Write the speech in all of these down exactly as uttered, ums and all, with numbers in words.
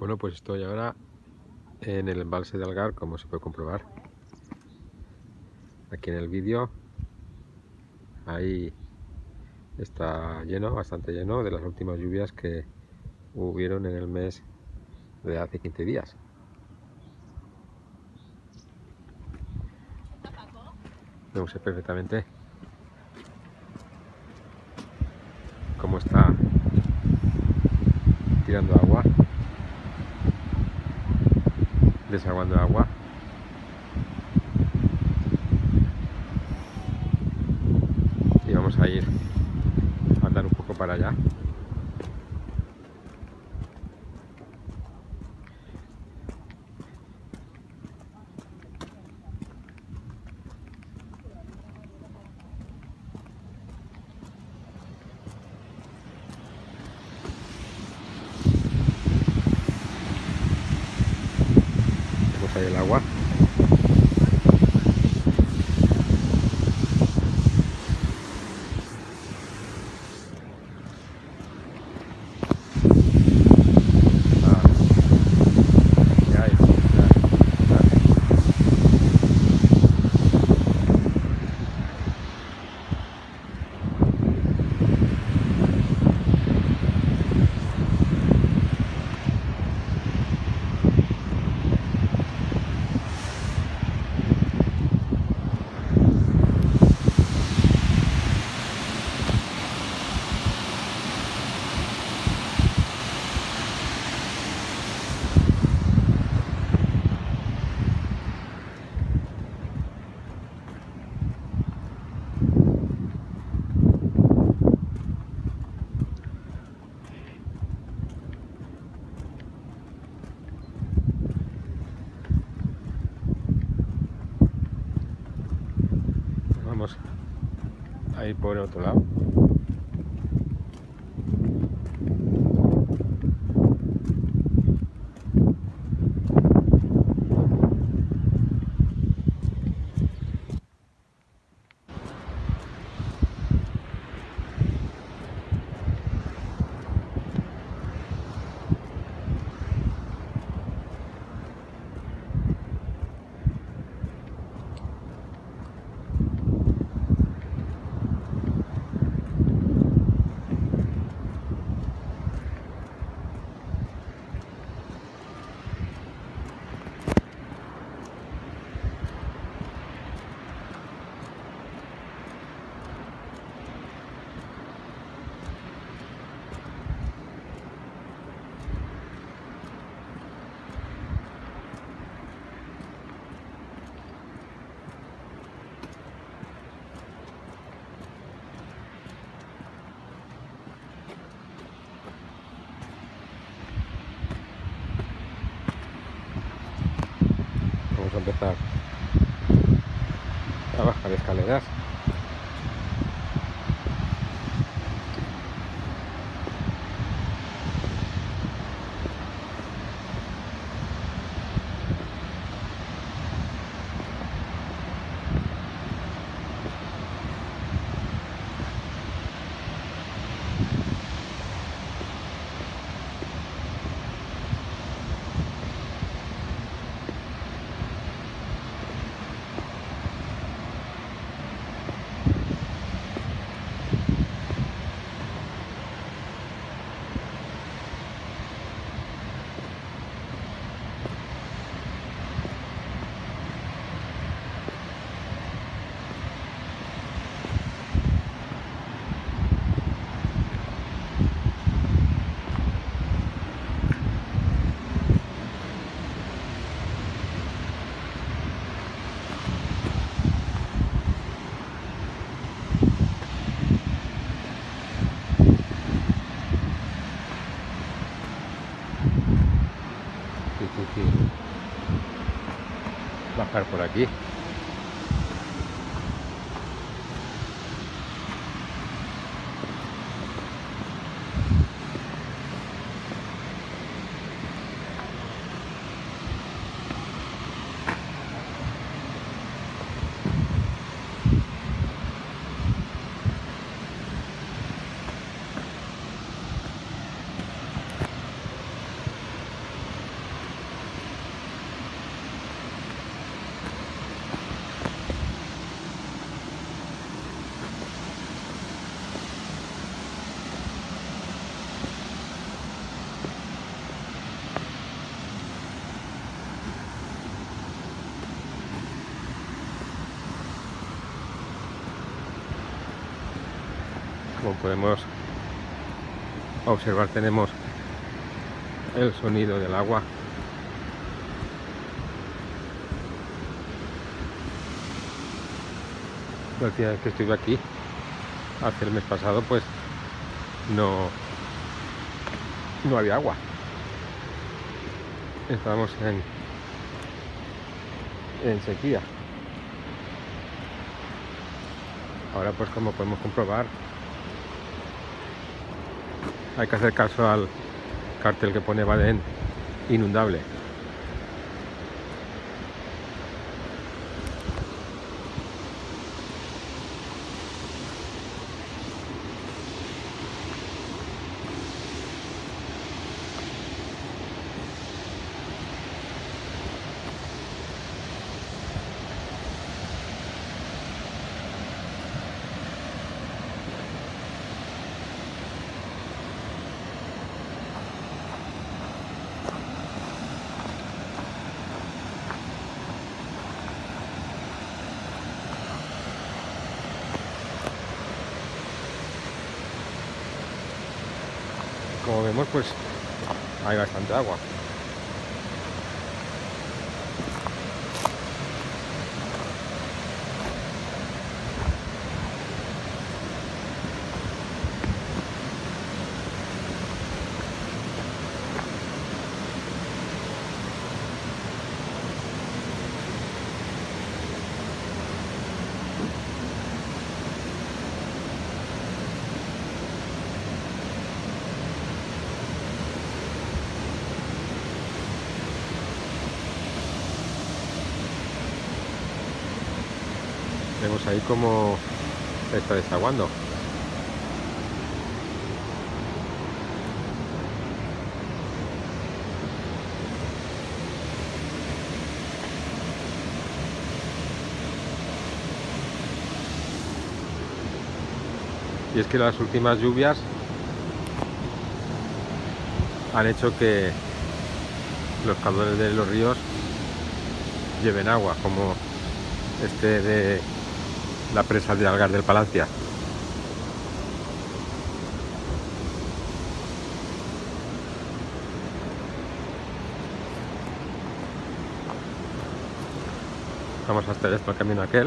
Bueno, pues estoy ahora en el embalse de Algar, como se puede comprobar aquí en el vídeo. Ahí está lleno, bastante lleno, de las últimas lluvias que hubieron en el mes de hace quince días. Vemos perfectamente cómo está tirando agua, desaguando agua. Y vamos a ir a andar un poco para allá. Vemos ahí el agua. Vamos a ir por el otro lado. Vamos a empezar a bajar escaleras. Bajar por aquí. Como podemos observar, tenemos el sonido del agua. La última vez que estuve aquí, hace el mes pasado, pues no, no había agua. Estábamos en, en sequía. Ahora, pues como podemos comprobar, hay que hacer caso al cartel que pone Baden inundable. Como vemos, pues hay bastante agua. Vemos ahí cómo está desaguando. Y es que las últimas lluvias han hecho que los caudales de los ríos lleven agua, como este de la presa de Algar del Palancia. Vamos hasta el, hasta el camino aquel.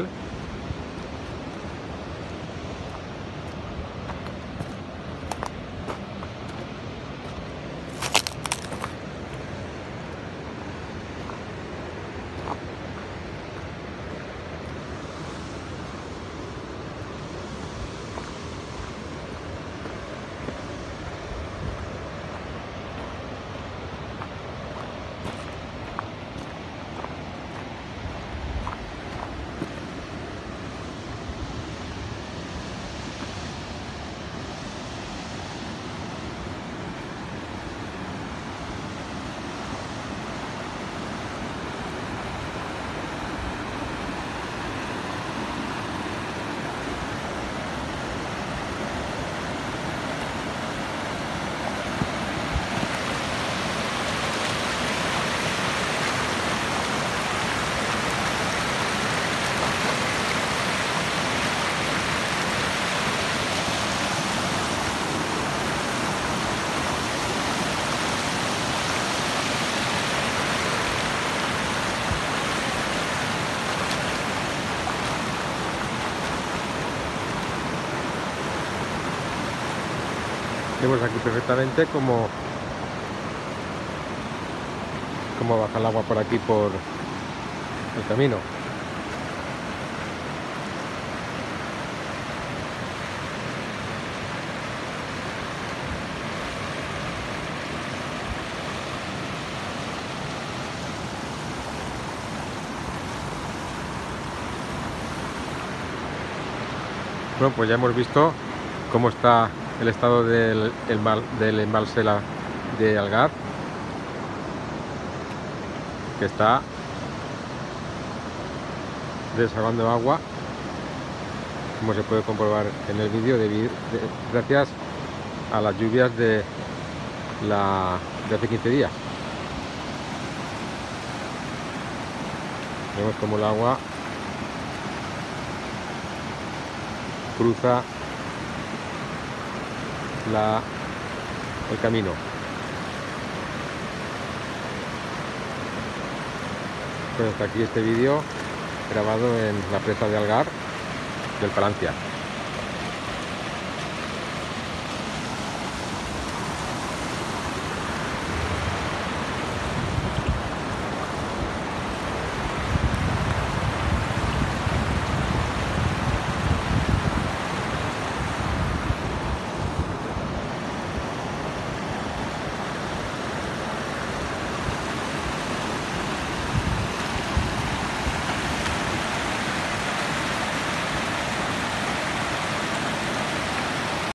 Vemos aquí perfectamente cómo, cómo baja el agua por aquí, por el camino. Bueno, pues ya hemos visto cómo está el estado del, el mal, del embalse de Algar, que está desagando agua, como se puede comprobar en el vídeo, de, de, gracias a las lluvias de, la, de hace quince días. Vemos como el agua cruza la, el camino. Pues hasta aquí este vídeo grabado en la presa de Algar del Palancia.